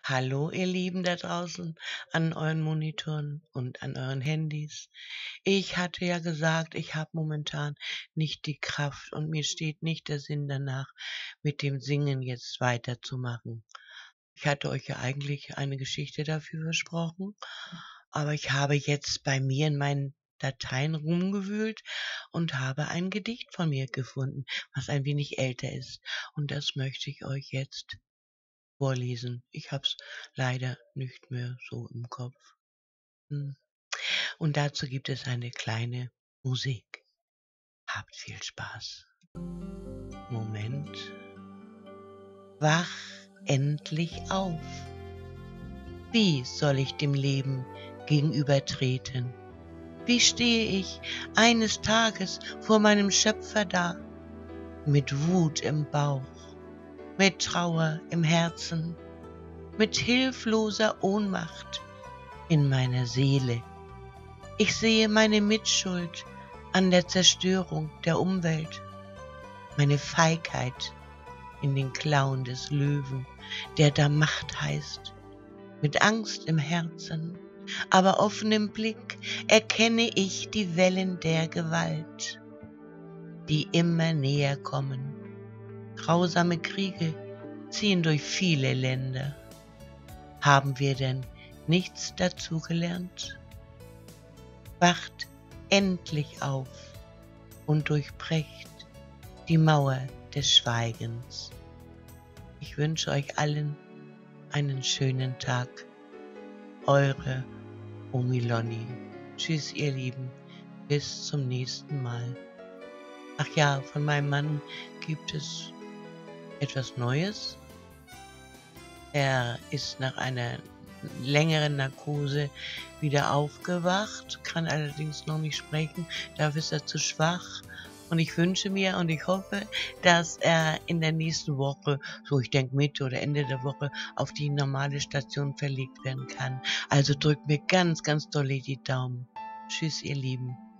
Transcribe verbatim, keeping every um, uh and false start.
Hallo, ihr Lieben da draußen an euren Monitoren und an euren Handys. Ich hatte ja gesagt, ich habe momentan nicht die Kraft und mir steht nicht der Sinn danach, mit dem Singen jetzt weiterzumachen. Ich hatte euch ja eigentlich eine Geschichte dafür versprochen, aber ich habe jetzt bei mir in meinen Dateien rumgewühlt und habe ein Gedicht von mir gefunden, was ein wenig älter ist. Und das möchte ich euch jetzt vorlesen. Ich habe es leider nicht mehr so im Kopf. Hm. Und dazu gibt es eine kleine Musik. Habt viel Spaß. Moment. Wach endlich auf. Wie soll ich dem Leben gegenübertreten? Wie stehe ich eines Tages vor meinem Schöpfer da? Mit Wut im Bauch, mit Trauer im Herzen, mit hilfloser Ohnmacht in meiner Seele. Ich sehe meine Mitschuld an der Zerstörung der Umwelt, meine Feigheit in den Klauen des Löwen, der da Macht heißt. Mit Angst im Herzen, aber offenem Blick erkenne ich die Wellen der Gewalt, die immer näher kommen. Grausame Kriege ziehen durch viele Länder. Haben wir denn nichts dazugelernt? Wacht endlich auf und durchbrecht die Mauer des Schweigens. Ich wünsche euch allen einen schönen Tag. Eure Omiloni. Tschüss, ihr Lieben. Bis zum nächsten Mal. Ach ja, von meinem Mann gibt es etwas Neues. Er ist nach einer längeren Narkose wieder aufgewacht, kann allerdings noch nicht sprechen, dafür ist er zu schwach. Und ich wünsche mir und ich hoffe, dass er in der nächsten Woche, so ich denke Mitte oder Ende der Woche, auf die normale Station verlegt werden kann. Also drückt mir ganz, ganz doll die Daumen. Tschüss, ihr Lieben.